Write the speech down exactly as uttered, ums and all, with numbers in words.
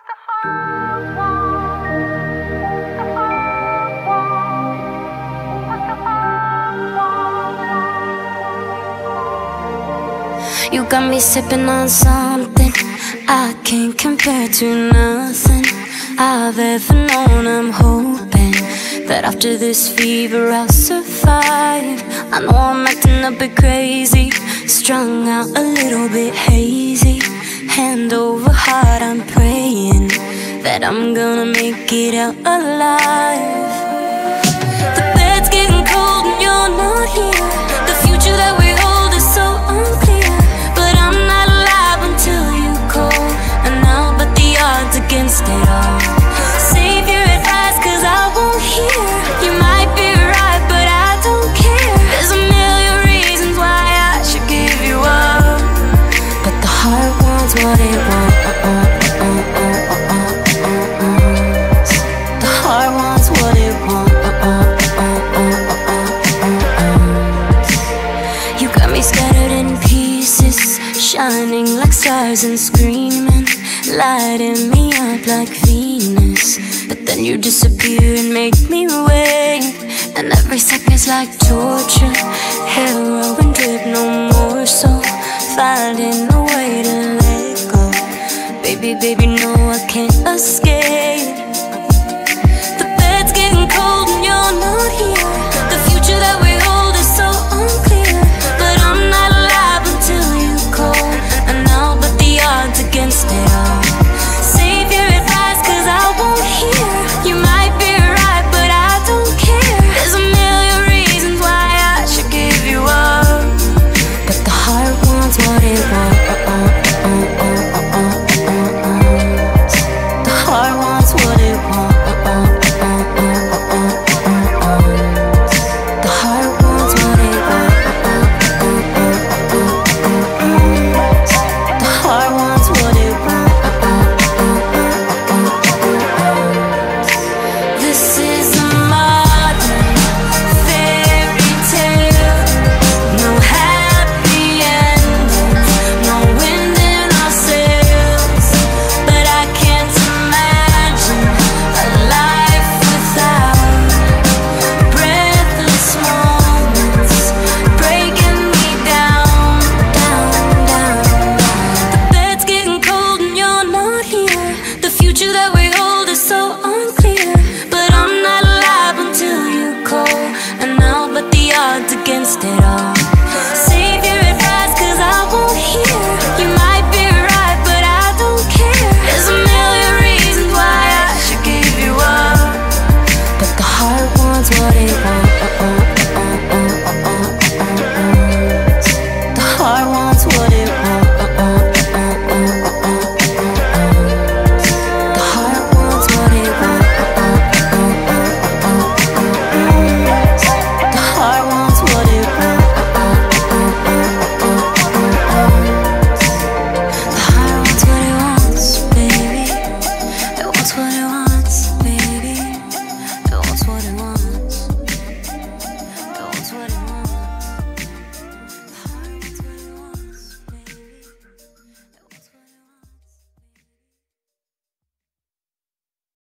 You got me sipping on something I can't compare to nothing I've ever known. I'm hoping that after this fever I'll survive. I know I'm acting a bit crazy, strung out a little bit hazy. Hand over heart, I'm praying that I'm gonna make it out alive. The bed's getting cold and you're not here. The future that we hold is so unclear, but I'm not alive until you call, and I'll bet the odds against it all. Save your advice, cause I won't hear. You might be right, but I don't care. There's a million reasons why I should give you up, but the heart wants what it wants. The heart wants what it wants. You got me scattered in pieces, shining like stars and screaming, lighting me up like Venus. But then you disappear and make me wait, and every second's like torture. Heroin drip, no more, so finding a way to let go. Baby, baby, no, I can't escape. The bed's getting cold and you're not here. The future that we hold is so unclear, but I'm not alive until you call, and I'll bet the odds against it all. Save your advice, cause I won't hear. You might be right, but I don't care. There's a million reasons why I should give you up, but the heart wants what it wants. The heart wants what it wants. The heart wants what it wants. The heart wants what it wants. This is a modern fairy tale. No happy endings, no wind in our sails. But I can't imagine a life without breathless moments breaking me down, down, down. The bed's getting cold and you're not here. The future that we hold is so unclear, but I'm not alive until you call, and I'll bet the odds against it all. Save your advice, cause I won't hear. You might be right, but I don't care. There's a million reasons why I should give you up, but the heart wants what it wants. The heart wants what